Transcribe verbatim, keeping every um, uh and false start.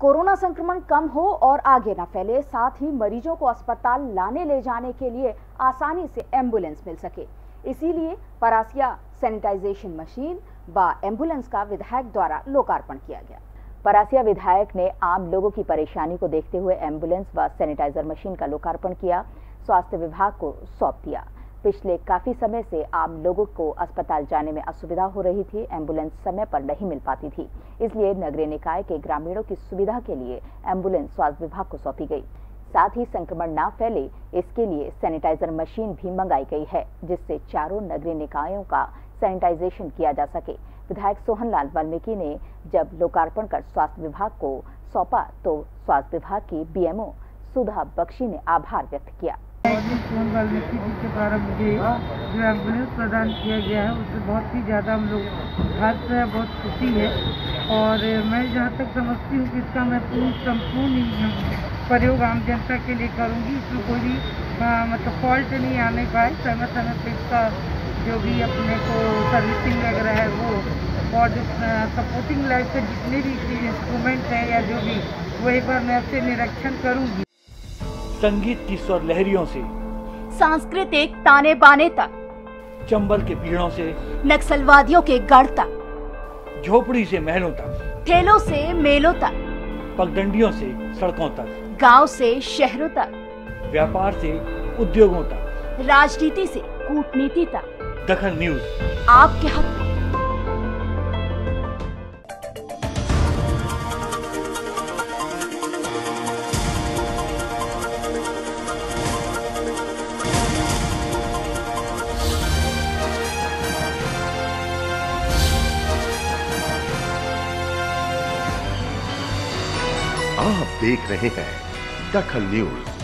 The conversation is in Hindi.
कोरोना संक्रमण कम हो और आगे न फैले, साथ ही मरीजों को अस्पताल लाने ले जाने के लिए आसानी से एम्बुलेंस मिल सके, इसीलिए परासिया सैनिटाइजेशन मशीन व एम्बुलेंस का विधायक द्वारा लोकार्पण किया गया। परासिया विधायक ने आम लोगों की परेशानी को देखते हुए एम्बुलेंस व सैनिटाइजर मशीन का लोकार्पण किया, स्वास्थ्य विभाग को सौंप दिया। पिछले काफी समय से आम लोगों को अस्पताल जाने में असुविधा हो रही थी, एम्बुलेंस समय पर नहीं मिल पाती थी, इसलिए नगरीय निकाय के ग्रामीणों की सुविधा के लिए एम्बुलेंस स्वास्थ्य विभाग को सौंपी गई। साथ ही संक्रमण न फैले, इसके लिए सैनिटाइजर मशीन भी मंगाई गई है, जिससे चारों नगरीय निकायों का सैनिटाइजेशन किया जा सके। विधायक सोहनलाल वाल्मीकि ने जब लोकार्पण कर स्वास्थ्य विभाग को सौंपा तो स्वास्थ्य विभाग की बीएमओ सुधा बख्शी ने आभार व्यक्त किया। सोहन वाल्मीकि जी के द्वारा मुझे जो एम्बुलेंस प्रदान किया गया है उससे बहुत ही ज़्यादा हम लोग हर्ष है, बहुत खुशी है। और मैं जहाँ तक समझती हूँ कि इसका मैं पूर्ण संपूर्ण प्रयोग आम जनता के लिए करूँगी। इसमें कोई भी मतलब फॉल्ट नहीं आने पाए, समय समय पर इसका जो भी अपने को सर्विसिंग वगैरह है वो, और जो सपोर्टिंग लाइफ के जितने भी इंस्ट्रूमेंट है या जो भी, वो एक बार मैं आपसे निरीक्षण करूँगी। संगीत की स्वर लहरियों से सांस्कृतिक ताने बाने तक, चंबल के पीड़ों से नक्सलवादियों के गढ़ तक, झोपड़ी से महलों तक, ठेलों से मेलों तक, पगडंडियों से सड़कों तक, गांव से शहरों तक, व्यापार से उद्योगों तक, राजनीति से कूटनीति तक, दखल न्यूज आपके हाथ में। आप देख रहे हैं दखल न्यूज।